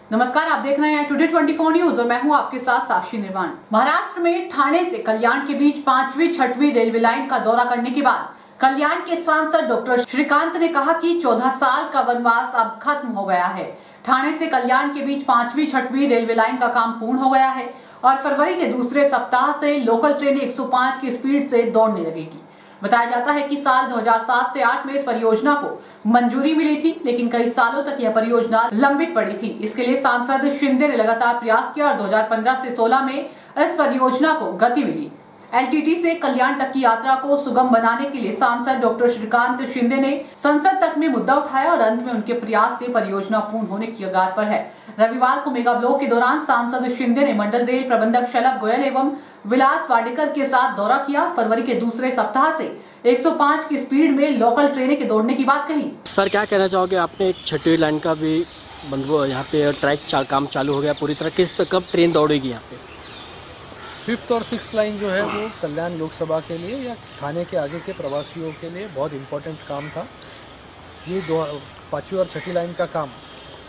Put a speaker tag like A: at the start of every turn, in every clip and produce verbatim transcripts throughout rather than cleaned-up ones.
A: नमस्कार, आप देख रहे हैं टुडे चौबीस न्यूज और मैं हूं आपके साथ साक्षी निर्वाण। महाराष्ट्र में ठाणे से कल्याण के बीच पांचवी छठवीं रेलवे लाइन का दौरा करने के बाद कल्याण के सांसद डॉक्टर श्रीकांत ने कहा कि चौदह साल का वनवास अब खत्म हो गया है। ठाणे से कल्याण के बीच पांचवी छठवीं रेलवे लाइन का काम पूर्ण हो गया है और फरवरी के दूसरे सप्ताह से लोकल ट्रेनें एक सौ पाँच की स्पीड से दौड़ने लगेगी। बताया जाता है कि साल दो हज़ार सात से आठ में इस परियोजना को मंजूरी मिली थी, लेकिन कई सालों तक यह परियोजना लंबित पड़ी थी। इसके लिए सांसद शिंदे ने लगातार प्रयास किया और दो हज़ार पंद्रह से सोलह में इस परियोजना को गति मिली। एलटीटी से कल्याण तक की यात्रा को सुगम बनाने के लिए सांसद डॉक्टर श्रीकांत शिंदे ने संसद तक में मुद्दा उठाया और अंत में उनके प्रयास से परियोजना पूर्ण होने की कगार पर है। रविवार को मेगा ब्लॉक के दौरान सांसद शिंदे ने मंडल रेल प्रबंधक शलभ गोयल एवं विलास वाडेकर के साथ दौरा किया। फरवरी के दूसरे सप्ताह से एक सौ पाँच की स्पीड में लोकल ट्रेनें के दौड़ने की बात कही।
B: सर, क्या कहना चाहोगे? आपने छठवीं लाइन का भी बंदो यहाँ पे ट्रैक चा, काम चालू हो गया पूरी तरह, किस कब ट्रेन दौड़ेगी यहाँ पे?
C: फिफ्थ और सिक्स लाइन जो है वो कल्याण लोकसभा के लिए या थाने के आगे के प्रवासियों के लिए बहुत इम्पोर्टेंट काम था। ये दो पाँचवीं और छठी लाइन का काम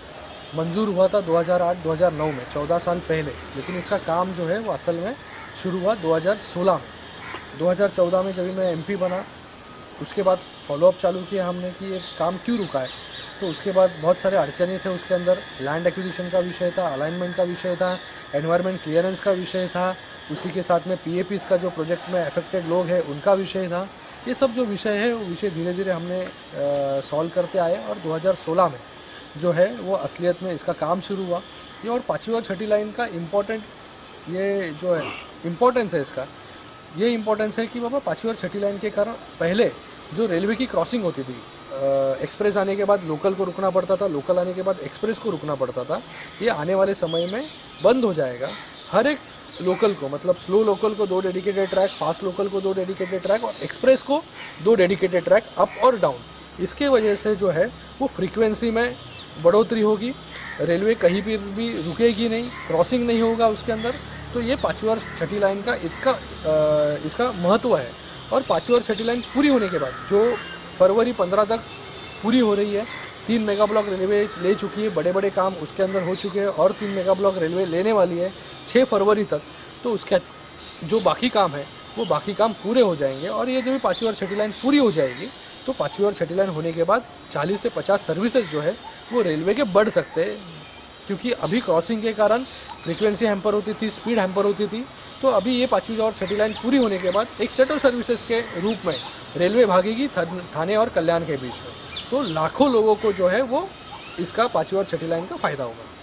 C: मंजूर हुआ था दो हज़ार आठ दो हज़ार नौ में, चौदह साल पहले, लेकिन इसका काम जो है वो असल में शुरू हुआ दो हज़ार सोलह में। दो हज़ार चौदह में जब मैं एमपी बना, उसके बाद फॉलोअप चालू किया हमने कि ये काम क्यों रुका है। तो उसके बाद बहुत सारे अड़चने थे उसके अंदर। लैंड एक्विजिशन का विषय था, अलाइनमेंट का विषय था, एनवायरनमेंट क्लियरेंस का विषय था, उसी के साथ में पीएपीस का जो प्रोजेक्ट में अफेक्टेड लोग हैं उनका विषय था। ये सब जो विषय है वो विषय धीरे धीरे हमने सॉल्व करते आए और दो हज़ार सोलह में जो है वो असलियत में इसका काम शुरू हुआ। ये और पाँचवीं और छठी लाइन का इम्पोर्टेंट ये जो है इम्पोर्टेंस है इसका, ये इम्पोर्टेंस है कि बाबा पाँचवीं और छठी लाइन के कारण पहले जो रेलवे की क्रॉसिंग होती थी, एक्सप्रेस आने के बाद लोकल को रुकना पड़ता था, लोकल आने के बाद एक्सप्रेस को रुकना पड़ता था, ये आने वाले समय में बंद हो जाएगा। हर एक लोकल को, मतलब स्लो लोकल को दो डेडिकेटेड ट्रैक, फास्ट लोकल को दो डेडिकेटेड ट्रैक और एक्सप्रेस को दो डेडिकेटेड ट्रैक अप और डाउन। इसके वजह से जो है वो फ्रीक्वेंसी में बढ़ोतरी होगी, रेलवे कहीं पर भी रुकेगी नहीं, क्रॉसिंग नहीं होगा उसके अंदर। तो ये पाँचवीं और छठी लाइन का इसका इसका महत्व है। और पाँचवीं और छठी लाइन पूरी होने के बाद जो फरवरी पंद्रह तक पूरी हो रही है, तीन मेगा ब्लॉक रेलवे ले चुकी है, बड़े बड़े काम उसके अंदर हो चुके हैं और तीन मेगा ब्लॉक रेलवे लेने वाली है छः फरवरी तक। तो उसके जो बाकी काम है वो बाकी काम पूरे हो जाएंगे और ये जब पाँचवीं और छठी लाइन पूरी हो जाएगी तो पाँचवीं और छठी लाइन होने के बाद चालीस से पचास सर्विसेज जो है वो रेलवे के बढ़ सकते हैं, क्योंकि अभी क्रॉसिंग के कारण फ्रीक्वेंसी हैम्पर होती थी, स्पीड हैम्पर होती थी। तो अभी ये पाँचवीं और छठी लाइन पूरी होने के बाद एक शटल सर्विसेज के रूप में रेलवे भागेगी थाने और कल्याण के बीच में। तो लाखों लोगों को जो है वो इसका पाँचवीं और छठी लाइन का फ़ायदा होगा।